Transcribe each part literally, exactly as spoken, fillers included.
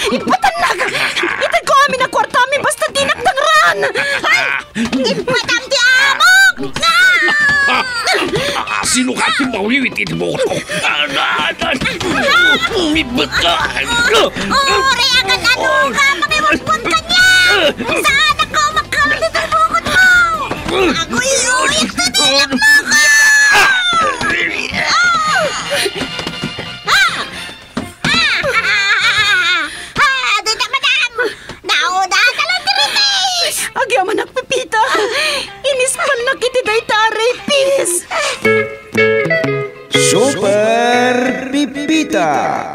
Ipatanag! Itag ko amin ang kwarta amin basta dinagdangran! Madam di amok! Sino ka timawiwit mo ko? Umibot ka! Uri agad ano ka! Makiwagpon ka niya! Saan ako magkamit ito bukod mo? Ako iuwit na nilak mo ka! Dito madam! Nauda ka lang diritis! Agyaman nagpipita! Inispan na kiti day taray, pis! Super Pipita.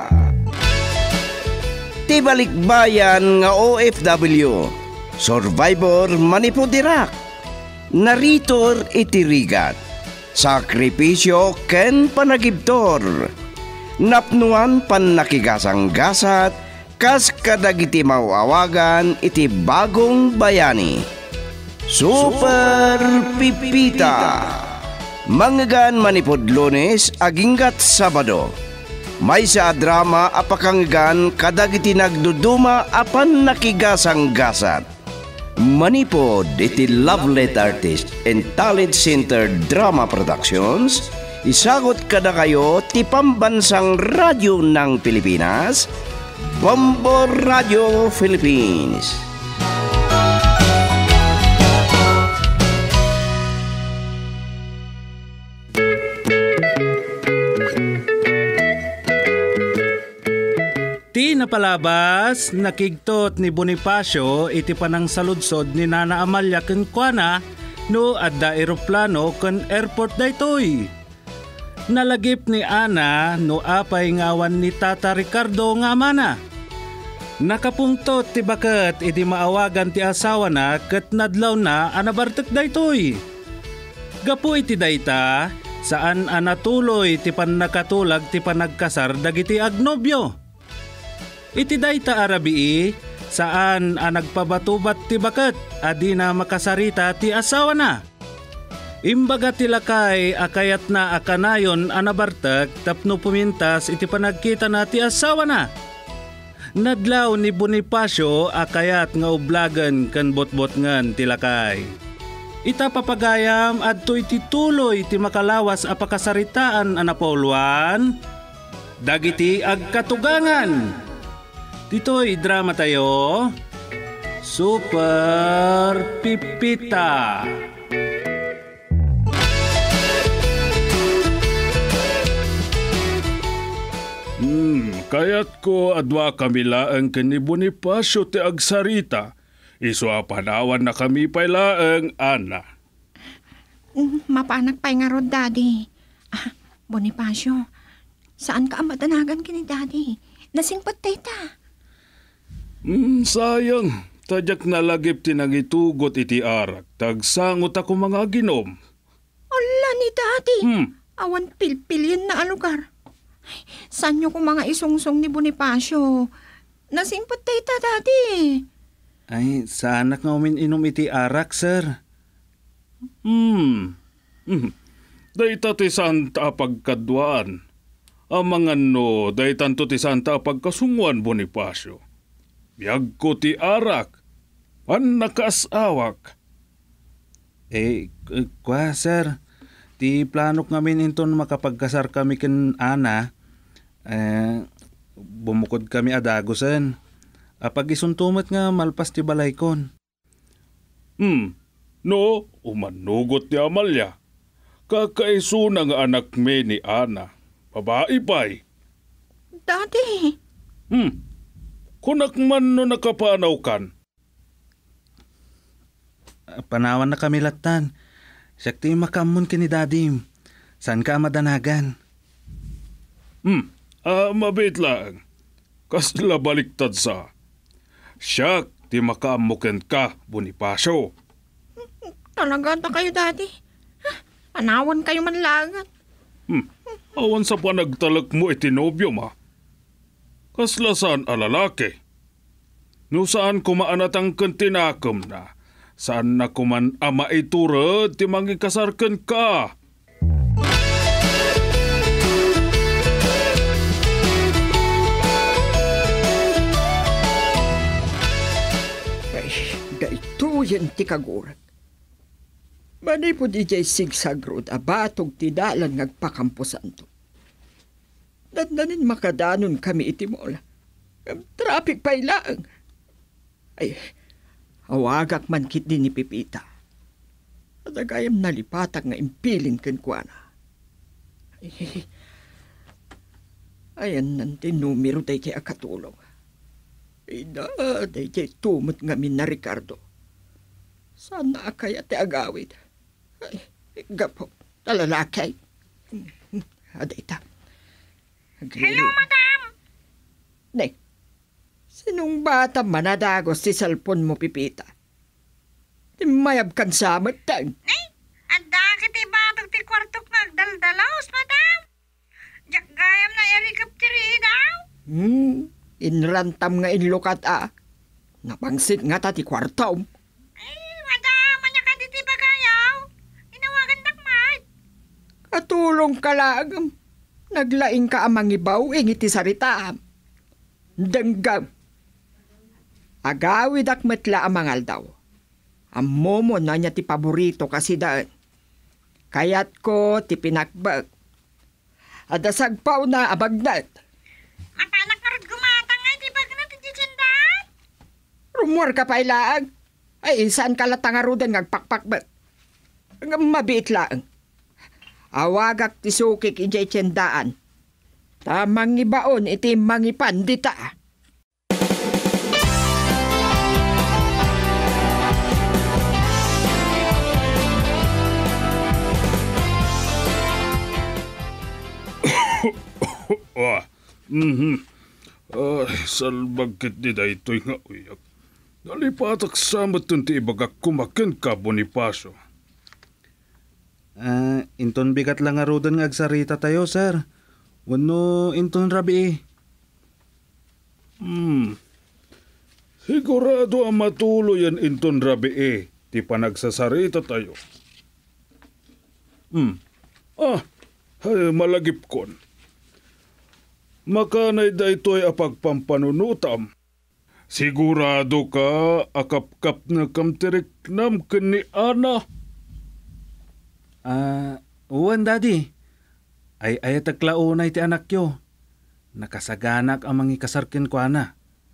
Tibalikbayan nga O F W, Survivor Manipudirak, Naritor itirigat, Sakripisyo ken panagibtor, Napnuan pan nakigasang-gasat, kas kadagiti mauawagan iti bagong bayani. Super Pipita. Manggan manipod Lunes aginggat Sabado. May sa drama apakanggan kadagiti nagduduma apan nakigasang-gasat. Manipod iti Love Letter Artist and Talent Center Drama Productions. Isagot kada kayo ti pambansang radyo ng Pilipinas, Bombo Radio Philippines. Ti napalabas, nakigtot ni Bonifacio iti panang saludsod ni Nana Amalia ken kuana no adda eroplano ken airport daytoy. Nalagip ni Ana no apay ngawan ni Tata Ricardo nga mana. Nakapungtot ti baket iti maawagan ti asawa na ket nadlaw na anabartek daytoy. Gapu iti dayta saan anatuloy ti pannakatulag ti panagkasar dagiti agnobyo. Iti dayta arabii saan ang nagpabatubat ti baket adi na makasarita ti asawa na. Imbaga ti lakay akayat na akanayon anabartek tapno pumintas iti panagkita na ti asawa na. Nadlaw ni Bonifacio akayat nga ublagan kan botbot ngan ti lakay. Ita papagayam adto iti tuloy ti makalawas apakasaritaan anapolwan. Dagiti agkatugangan. Dito'y drama tayo, Super Pipita. Hmm, kaya't ko adwa kami laeng ken ni Bonifacio ti agsarita. Isu apanawan na kami pay laeng, Ana. Mm, mapanak pa'y nga rod, Daddy. Ah, Bonifacio, saan ka amadanagan kini Daddy? Nasingpat ta. Hmm, sayang. Tadyak nalagip tinangitugot iti arak. Tagsangot ako mga ginom. Ala ni Daddy. Hmm. Awan pilpilyan na alugar. Saan nyo kung mga isungsong ni Bonifacio? Nasingpat ta, Daddy. Ay, sa anak nga umin-inom iti arak, sir. Hmm. Hmm. Dayta ti santa pagkadwaan. Amangan no, daytan to ti santa pagkasunguan, Bonifacio. Biyag ko ti arak. Pan nakaasawak. Eh, kwa, sir. Ti planok ngamin inton makapagkasar kami ken Ana. Eh, bumukod kami adagosen. Apag isuntumat nga malpas ti balaykon. Hmm. No, umanugot ni Amalia. Kakaiso na nga anak me ni Ana. Babae pa'y. Daddy. Hmm. Kunak man no nakapanaw kan. Panawan na kami latan. Sakti makamon kini Daddy. San ka madanagan? Hmm. Ah, mabit lang. Kasla baliktad sa. Siyak, ti makaamuken ka, Bonifacio. Talaga ta kayo, Daddy. Panawan kayo manlagat. Hmm. Awan sa panagtalak mo itinobyo ma. Kaslasan alalaki. No saan kumaanatang kantinakam na. Saan na kuman ama iturad ti mangikasarkan ka. yun ti kagurag. Mani po di jay sigsag road, abatog ti dalan ngagpakampusan to. Dandanin makadanon kami iti mola. Traffic pa ilang. Ay, awagak man kit din ni Pipita. At agayam nalipatak nga impiling kenkwana. Ay, ayan nanti numero day kaya katulong. Ay da, day kaya tumot nga min na Ricardo. Sana kaya ti agawid. Ay, gapo, talalakay. Aday ta. Hello, madam! Nay, sinong bata manadagos si cellphone mo, Pipita? Di mayab kan samat tang. Nay, anda kiti batog ti kwartok nagdaldalaos, madam. Jak gayam na helicopter daw. Hmm, inrantam nga inlukat ah. Napangsit nga ta ti kwartaw. Ay, madam, anya ka di ti bagayaw. Inawagan dakmat. Katulong ka lang. Naglaing ka amang ibaw, ingiti sarita. Denggam. Agawid akmetla amangal daw. Amomo na niya ti paborito kasi daan. Kayat ko ti pinakbag. Adasagpaw na abagnat. Mapanak na rin gumatang nga di bag na ti jijindan. Rumor ka pa ilaag. Ay, saan ka latangarudan ngagpakpakbat? Mabit lang. Awagak ti sukik ijay tiyendaan. Tamang ibaon iti mangipandita. Ah, mhm. Ah, salbagkit di da ito'y nga uyak. Nalipatak samat ti ibagak kumakin ka, Bonifacio. Ah, inton bigat lang nga rodan nga agsarita tayo, sir. Wano inton rabi eh. Hmm. Sigurado ang matuloy yan inton rabi eh. Ti panagsasarita tayo. Hmm. Ah, ay, malagip kon. Makanay da ito'y apagpampanunutam. Sigurado ka akap-kap na kamtirik nam kani Ana. Ah, uwan daddy. Ay ayat aglaunay ti anak yo. Nakasaganak ang mga kasarkin ko ana.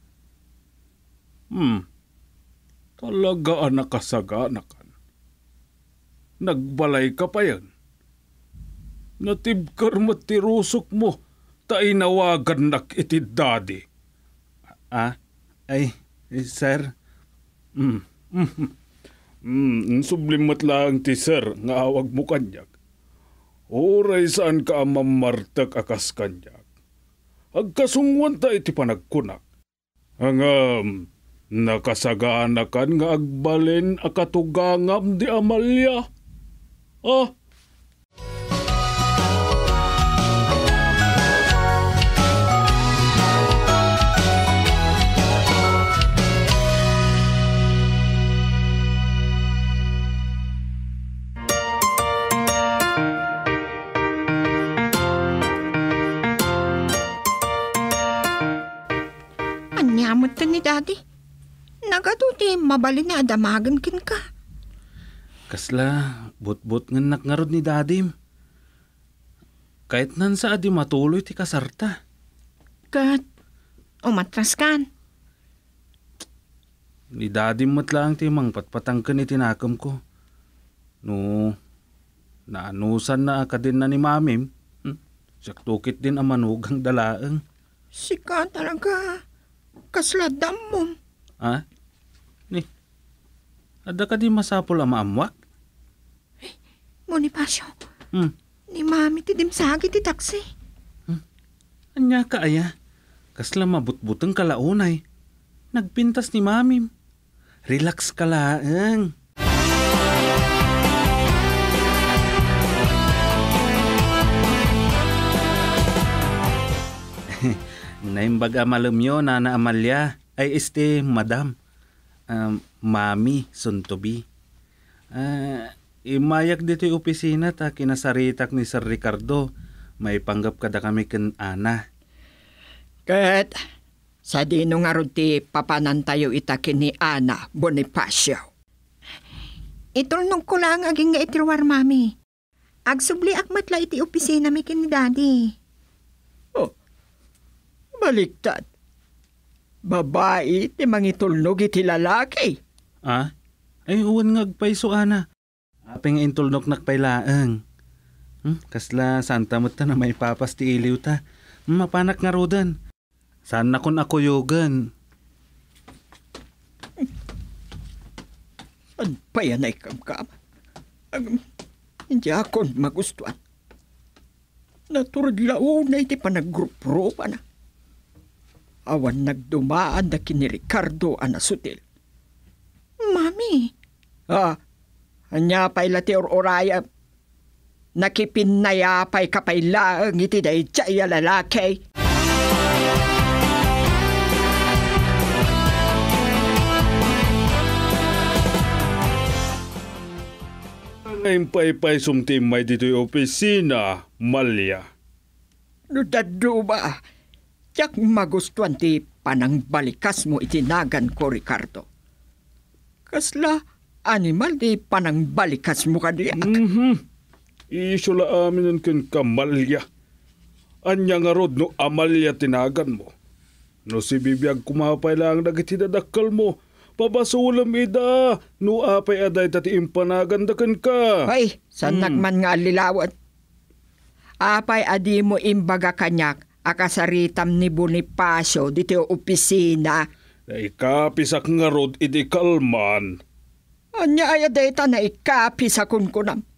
Hmm. Talaga ang nakasaganakan. Nagbalay ka pa yan. Natibkar matirusok mo. Ta inawagan nak iti daddy. Ah, ay, eh, sir. Hmm. Hmm. Hmm. Sublimat lang ti sir nga awag mo kanyak. Oray saan ka mamartag akas kanyak. Agkasungwan ta iti panagkunak. Ang um, nakasaganakan nga agbalin akatugangam di Amalia. Ah, Anyamot ta ni daddy. Nagaduti mabali na adamagan kin ka. Kasla, but-but nga nakngarod ni dadim. Kahit nan sa adi matuloy ti kasarta. Kat, umatras kan. Ni dadim matlang ti mang patpatangkan iti nakam ko. No, naanusan na ka din na ni mamim. Hmm? Saktukit din ang manugang dalaang. Sika talaga. Kasladam mo. Ha? Ni, ada ka di masapol ang maamwak? Bonifacio, Hmm. ni mami ti dimsagi ti taksi. Anya ka aya? Kasla mabutbutang kalaunay. Nagpintas ni mamim. Relax ka laang. Naimbaga malam yo, Nana Amalia. Ay este, madam. Um, mami, suntubi. Ah, imayak dito yung opisina ta kinasaritak ni Sir Ricardo. May panggap kada kami ken Ana. Kat, sa dino nga ron ti papanan tayo itakin ni Ana Bonifacio. Itulnog ko lang aging nga itirwar, mami. Agsubli akmat la iti opisina mi kin ni daddy. Oh, baliktad. Babae ti mangitulnog iti lalaki. Ah? Ay, uwan nga agpaiso, ana. Apeng intulnok nakpailaang. Hmm, kasla, santa mo ta na may papas ti iliw ta. Mapanak nga rodan. Saan na kun ako yogan? An pa yan ay kamkam. Ang hindi ako magustuhan. Naturudlao na iti panaggrup-grupa na. Awan nagdumaan na kini Ricardo anasutil. Mami. Ah, anya pa'y lati or oraya. Nakipinayapay kapaylaang iti day tsaya lalaki. Ngayon pa'y sumtimay dito'y opisina, Malya. Nudado ba? Tiyak magustuhan ti panangbalikas mo itinagan ko, Ricardo. Kasla, animal di panangbalikas mo ka diyak. Mhm. Isula amin ang kin kamalya. Anya nga rod no amalya tinagan mo. No si bibiyag kumapay lang nagitidadakal mo. Pabasulam ida. No apay aday tati impanagandakan ka. Ay, sanak man nga alilawat. Apay adi mo imbaga kanyak. Akasaritam ni Bonifacio dito opisina. Na ikapisak nga rod iti kalman. Anya ay data na ikapisakon ko nam.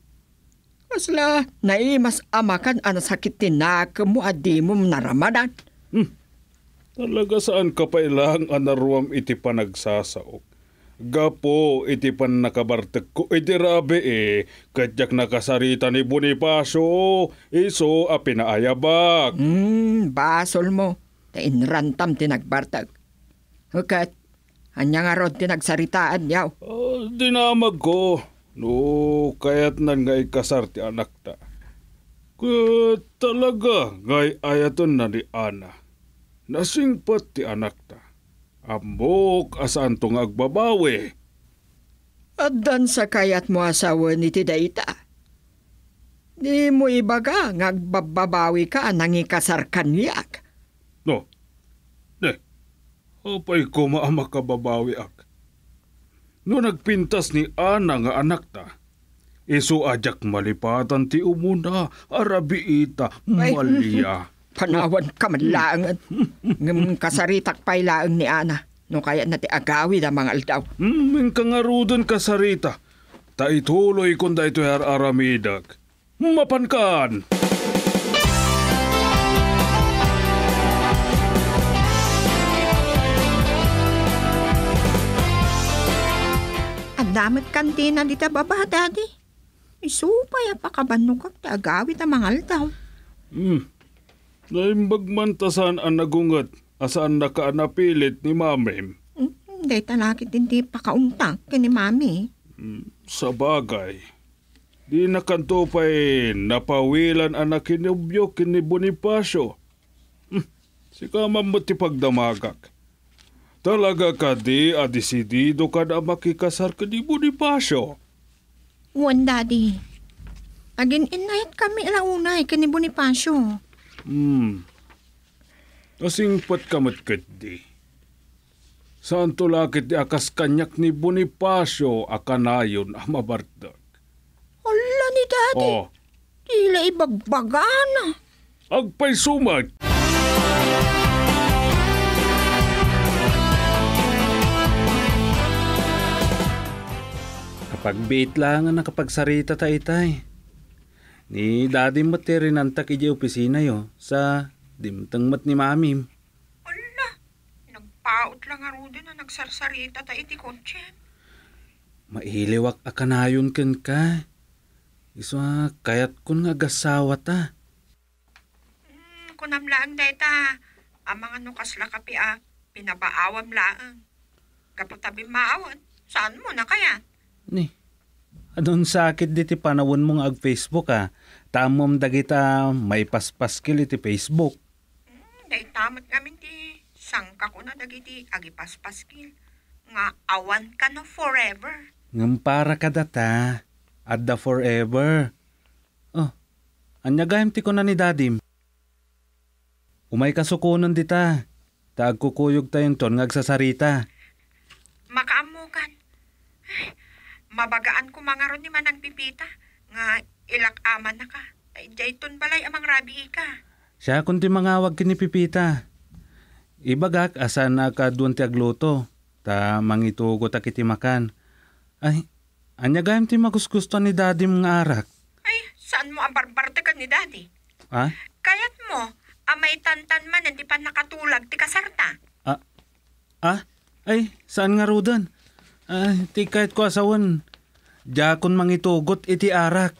Kasla, naimas amakan ang sakit tinaka mo adi mo naramadan. Hmm. Talaga saan ka pa ilang anaruam iti panagsasaok? Gapo iti pan nakabartek ko iti rabi eh. Kadyak nakasarita ni Bonifacio. Iso a pinaayabak. Hmm, basol mo. Tainrantam tinagbartag. Hukat, anya nga rod tinagsaritaan yaw. Uh, dinamag ko. No, kaya't nan nga ikasar ti anak ta. Kaya talaga ngay ayaton na ni Ana. Nasingpat ti anak ta. Ambok asaan tong agbabawi. Adan sa kayat mo asawa ni Tidaita. Di mo ibaga ngagbabawi ka nangikasar kanyak. No, ne, apay ko maamakababawi ak. No nagpintas ni Ana nga anak ta, iso ajak malipatan ti umuna, arabiita, Malya. Panawan ka manlaangan. Ngam kasaritak pailaang ni Ana. No kaya na ti agawi na mga aldaw. Hmm, ming kangarudan kasarita. Ta ituloy kung da ito aramidag. Mapankan! Ang damit kantina dita baba, daddy. Isupay apakabanong kag ti agawi ta mga aldaw. Hmm. Naimbag man tasan ang nagungat asaan nakaanapilit ni mamim. Hindi talakit hindi pakaungtang kini mami. Hmm, sa bagay. Di na kanto pa'y napawilan ang nakinubyo kini Bonifacio. Hmm, si kamam mo ti pagdamagak. Talaga ka di adisidido ka na makikasar ka ni Bonifacio. Wan, daddy. Agin inayat kami alaunay kini Bonifacio. Hmm. Asingpat kamatkat di. Saan tulakit di akas kanyak ni Bonifacio akanayon ang mabardag. Hala ni daddy. Oh, Tila ibagbagana. agpay sumag. Kapag bait lang ang nakapagsarita ta itay. Ni daddy mo ti rinantak iji opisina yo sa dimtang mat ni mamim. Hala, nagpaot lang aro din na nagsarsarita ta iti kontsen. Mailiwak akanayon ken ka. Iso kayat kun nga gasawa ta. Hmm, kunamlaan day ta. Ang mga nukasla kapi ah, pinabaawam laang. Kapatabi maawan, saan mo na kaya? Ni, adon sakit di ti panawon mong ag Facebook ah. Tamom dagita may paspaskil iti Facebook. Hmm, day tamat namin ti sangka ko na dagiti agipaspaskil. Nga awan ka na forever. Ngam para ka data. Adda forever. Oh, anya gayam ti ko na ni dadim. Umay kasukunon dita. Taag kukuyog tayon ton ngagsasarita. Makaamukan. Ay, mabagaan ko mga ron ni Manang Pipita. Nga ilak aman na ka. Ay, dayton balay amang rabi ka. Siya kundi mangawag kini Pipita. Ibagak asa na ka duwan ti agluto. Ta mangitugo ta kiti makan. Ay, anya gayam ti magusgusto ni dadim nga arak. Ay, saan mo ang barbarte ka ni Daddy? Ha? Kayat mo, amay tantan man, hindi pa nakatulag, ti kasarta. Ah? Ah? Ay, saan nga rudan? Ay, ti kahit ko asawan. Diyakon mangitugot iti arak.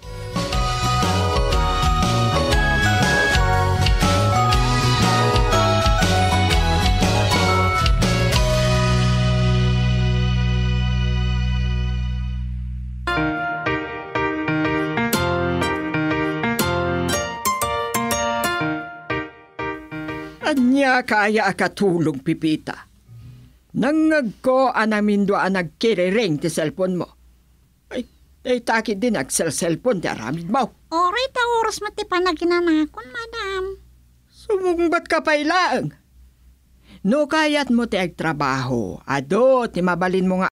Anya kaya akatulong, Pipita. Nangag ko anamindo ang nagkiriring ti cellphone mo. Ay, ay takit din agsel-cellphone ti aramid mo. Oray ta oras mati pa naginanakon, madam. Sumungbat ka pa ilaang. No kayat mo ti agtrabaho, ado ti mabalin mo nga.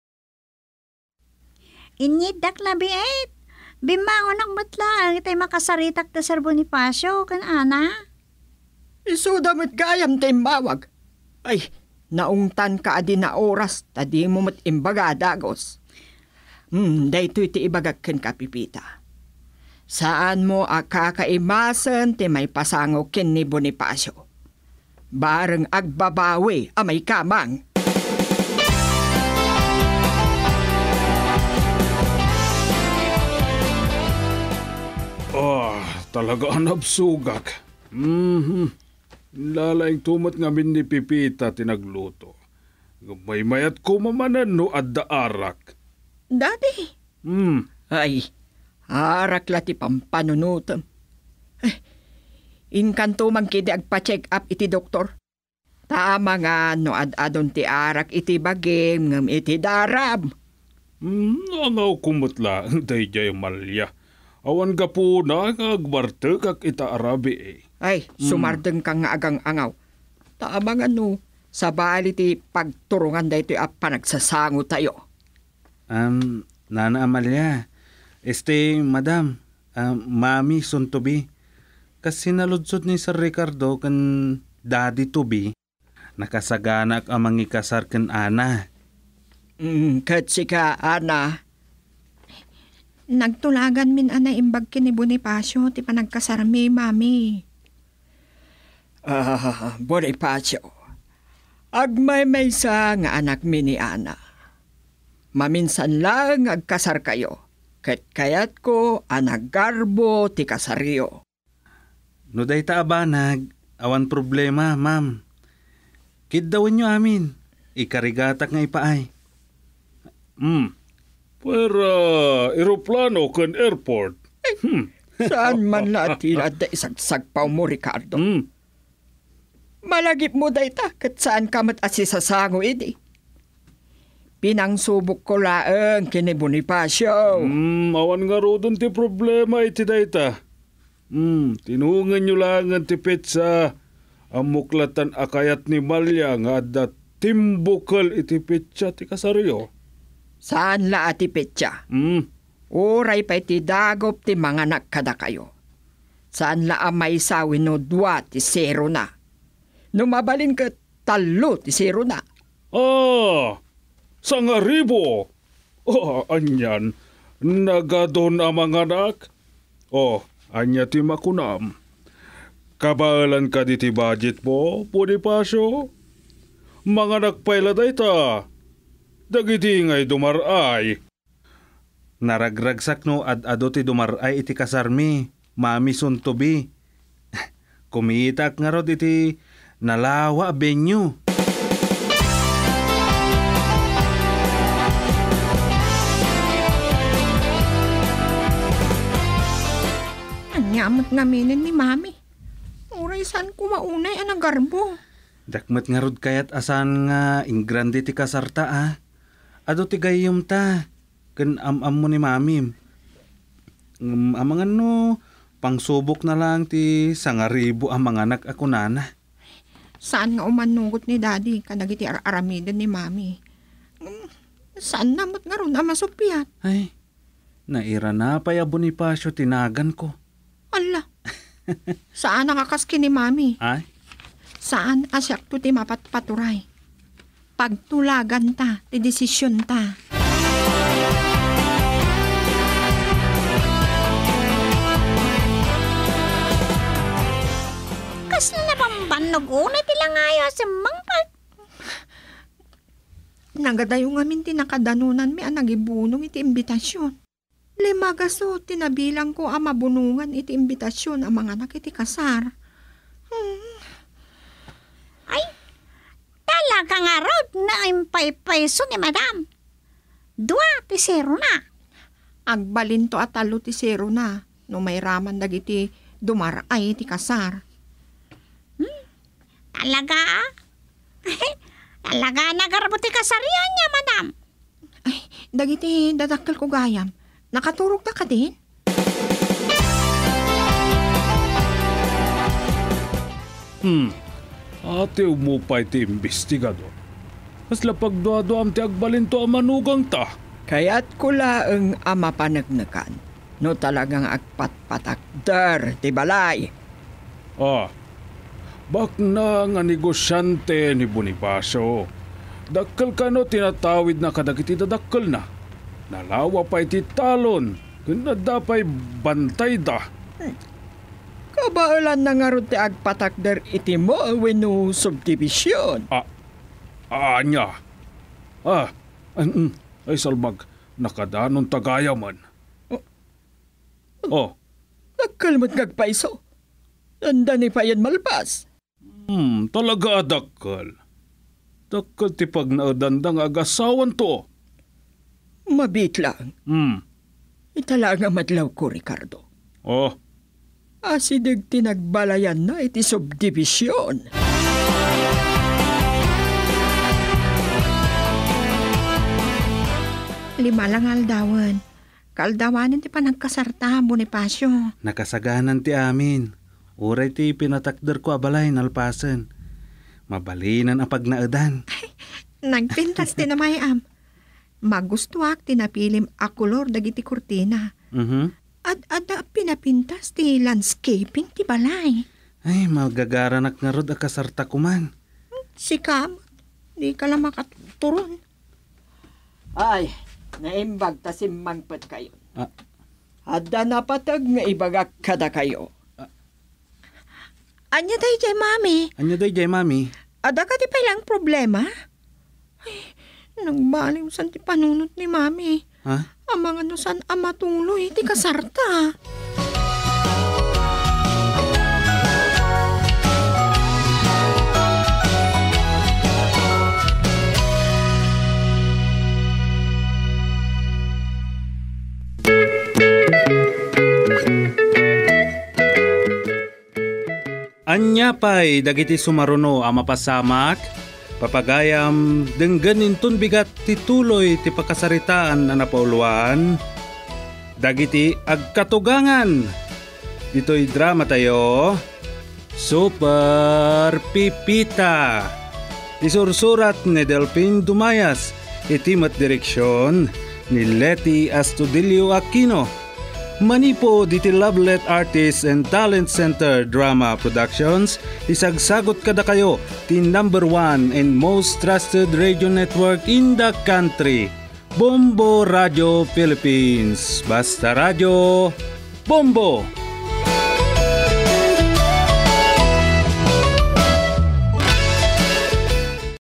Inyidak labi et. Bimangon ang matlang itay makasaritak ta Sir Bonifacio kan ana. Isuda mo't gayam timbawag. Ay, naungtan ka adi na oras, tadi mo mo't imbaga dagos. Hmm, daytoy ti ibagagken ka, Pipita. Saan mo akakaimasan ti may pasango ken ni Bonifacio? Bareng agbabawi amay kamang. Oh, talaga ang absugak. Mhm. Lalaing tumat ngamin ni Pipita tinagluto. May mayat ko mamanan no adda arak. Daddy. Hmm. Ay, arak lati pampanunutam. Ay, inkanto man kidi agpa-check up iti doktor. Tama nga no ad-adon ti arak iti bagim ngam iti darab. Hmm, nangaw kumutla day jay malya. Awan ka po na agbarte kak ita arabi eh. Ay, sumardeng ka nga agang angaw. Tama nga no, sa bali ti pagturungan da ito at panagsasango tayo. Um, Nana Amalia, este, madam, um, mami son to be. Kasi naludsod ni Sir Ricardo kan daddy to be, nakasaganak ang mangikasar kan ana. Mm, katsi ka, Ana. Nagtulagan min ana imbag kin ni Bonifacio, ti panagkasarmi, mami. Ah, Bonifacio. Agmay may sa nga anak mi ni Ana. Maminsan lang agkasar kayo. Ket kayat ko anak garbo ti kasaryo. No day ta abanag, awan problema, ma'am. Kidawin nyo amin, ikarigatak nga ipaay. Hmm. Pero aeroplano kan airport. Hmm. Saan man latila da isagsagpaw mo, Ricardo? Hmm. Malagip mo day ta, kat saan ka mat asisasango idi. Pinangsubok ko laeng kini Bonifacio. Hmm, awan nga rodon ti problema iti dayta. Hmm, tinungan nyo lang ang ti petsa. Ang muklatan akayat ni Malya nga adda timbukal iti petsa ti kasaryo. Saan la ati petsa? Hmm. Oray pa iti dagop ti mga nakada kayo. Saan la amay sawin no dua ti zero na. Numabalin ka talo ti zero na. Ah, sangaribo. Oh, anyan. Nagadon ang mga anak. Oh, anya ti makunam. Kabalan ka di ti budget mo, Bonifacio? Mga nakpaila dayta. Dagiti ngay dumaray. Naragragsak no ad-ado ti dumaray iti kasarmi, mami suntubi. Kumitak nga rod iti nalawa benyo. Anyamot naminin ni mami. Uray saan kumaunay ang garbo. Dakmat nga rod kayat asan nga ingrande ti kasarta ah. Ado ti gayom ta. ken am-am mo ni mami. Um, amang ano, pangsubok na lang ti sangaribo ang mga anak ako nana. Saan nga umanugot ni daddy kadagiti ar-aramidan ni mami? Mm, Saan namot nga ron ama supyat? Ay, naira na pa ya Bonifacio tinagan ko. Ala, saan nakakaski ni mami? Ay, Saan asyak to ti mapatpaturay? Pagtulagan ta, ti desisyon ta. Kasla na pambanog unay tila ngayo sa mangpal. Nagadayo nga min tinakadanunan mi ang nagibunong iti imbitasyon. Lima gaso, tinabilang ko ang mabunungan iti imbitasyon ang mga anak iti kasar. Hmm. Ay, talaga nga rod na impay-payso ni madam. Dua, pisero na. Agbalin to at talo ti zero na, no may raman dagiti dumaray iti kasar. Talaga? Talaga nagarabuti kasarian niya, madam. Ay, dagiti dadakkel ko gayam. Nakaturog na ka din? Hmm, ate mo pa iti investigador. Kasla pagduado am ti agbalinto ang manugang ta. Kaya't ko laeng ama panagnakan. No talagang agpatpatakder, ti balay. Ah, bak na nga negosyante ni Bonifacio. Dakkel ka no tinatawid na kadagiti dadakkel na. Nalawa pa iti talon. Kaya dapay bantay da. Kabaalan na nga ron ti agpatakder iti mo wenno subdivision. Ah, anya. Ah, an, ay salmag. Nakadanon tagaya man. Oh, Nagkalmat ngagpaiso. Nanda ni pa yan malpas. hmm, talaga dakkel. Dakkel ti pagnaadandang agasawan to. Mabit lang. Hmm, Italaga madlaw ko, Ricardo. oh, Asidig tinagbalayan na iti subdivision. Lima lang aldawan. Kaaldawanin ti panagkasarta, Bonifacio. nakasaganan ti amin. Uray ti pinatakder ko abalay nalpasan. Mabalinan ang pagnaadan. Nagpintas ti na mayam. Magustuak tinapilim a kolor dagiti kurtina. Mhm. At ada pinapintas ti landscaping ti balay. Ay, magagaranak nga rod a kasarta ko man. Si Kam, di ka lang makaturon. Ay, naimbag ta simmangpet kayo. Ah. Hadda na patag nga ibagak kada kayo. Anya tayo jay, mami. Anya day jay, mami? Ada ka ti palang problema? Ay, nagbaliw san ti panunot ni mami. Ha? Ang mga nusan ang matuloy ti kasarta. Anya pa'y dagiti sumaruno ang mapasamak, papagayam dengganin tun bigat tituloy ti pakasaritaan na napauluan, dagiti agkatugangan. Dito'y drama tayo, Super Pipita. Isursurat ni Delphine Dumayas, itimat direksyon ni Leti Astudillo Aquino. Manipo diti Lovelet Artists and Talent Center Drama Productions, isagsagot kada kayo ti number one and most trusted radio network in the country, Bombo Radio Philippines. Basta Radio, Bombo!